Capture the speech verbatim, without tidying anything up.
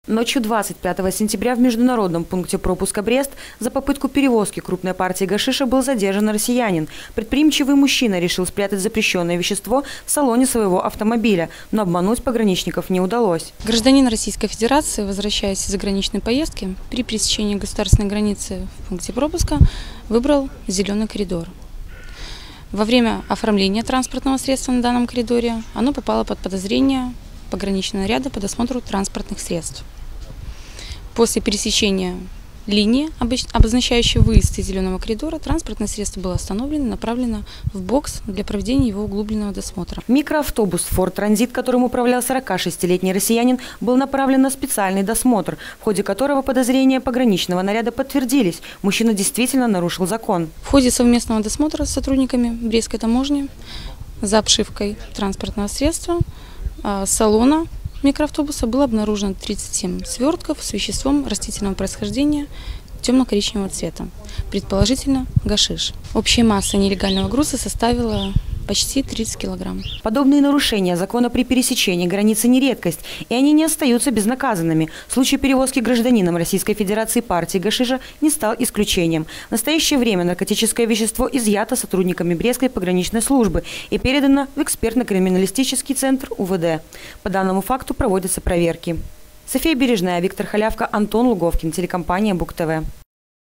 Ночью двадцать пятого сентября в международном пункте пропуска Брест за попытку перевозки крупной партии гашиша был задержан россиянин. Предприимчивый мужчина решил спрятать запрещенное вещество в салоне своего автомобиля, но обмануть пограничников не удалось. Гражданин Российской Федерации, возвращаясь из заграничной поездки, при пересечении государственной границы в пункте пропуска выбрал зеленый коридор. Во время оформления транспортного средства на данном коридоре оно попало под подозрение пограничного наряда по досмотру транспортных средств. После пересечения линии, обозначающей выезд из зеленого коридора, транспортное средство было остановлено и направлено в бокс для проведения его углубленного досмотра. Микроавтобус «Форд Транзит», которым управлял сорокашестилетний россиянин, был направлен на специальный досмотр, в ходе которого подозрения пограничного наряда подтвердились. Мужчина действительно нарушил закон. В ходе совместного досмотра с сотрудниками Брестской таможни за обшивкой транспортного средства салона микроавтобуса было обнаружено тридцать семь свертков с веществом растительного происхождения темно-коричневого цвета, предположительно гашиш. Общая масса нелегального груза составила почти тридцать килограмм. Подобные нарушения закона при пересечении границы не редкость, и они не остаются безнаказанными. Случай перевозки гражданином Российской Федерации партии гашиша не стал исключением. В настоящее время наркотическое вещество изъято сотрудниками Брестской пограничной службы и передано в экспертно-криминалистический центр У В Д. По данному факту проводятся проверки. София Бережная, Виктор Халявка, Антон Луговкин, телекомпания Бук ТВ.